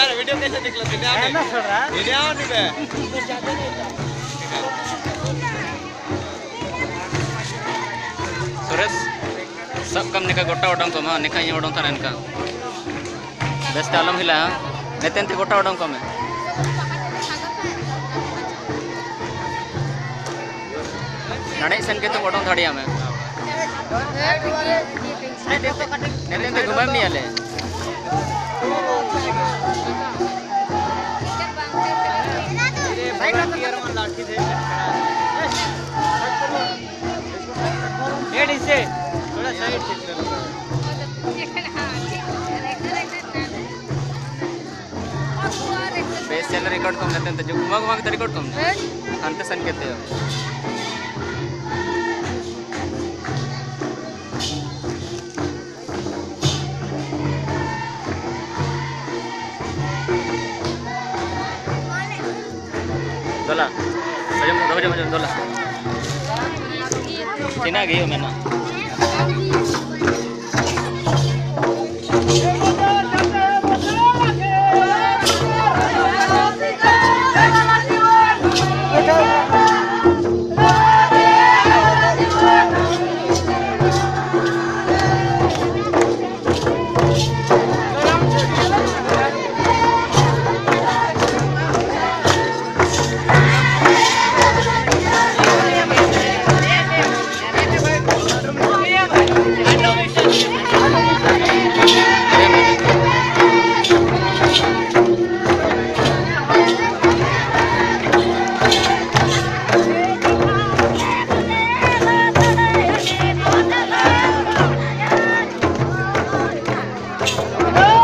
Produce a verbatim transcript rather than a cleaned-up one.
यार वीडियो कैसे निकला वीडियो है ना छोड़ रहा वीडियो नहीं बे सुरेश सब कम निका गोटा ओडम को मा निका ये ओडम था इनका बेस्ट आलम हिला नेतेन ते गोटा ओडम को में नड़े सन के तो ओडम थाड़िया में नेतेन ते घुमाम नहीं आले रेडी से थोड़ा साइड से बेस चैनल रिकॉर्ड कम नेतेन ते जो घुमा घुमा के रिकॉर्ड कम अंत सन के ते दोला मजम मजम मजम दोला tina gaya mana Oh!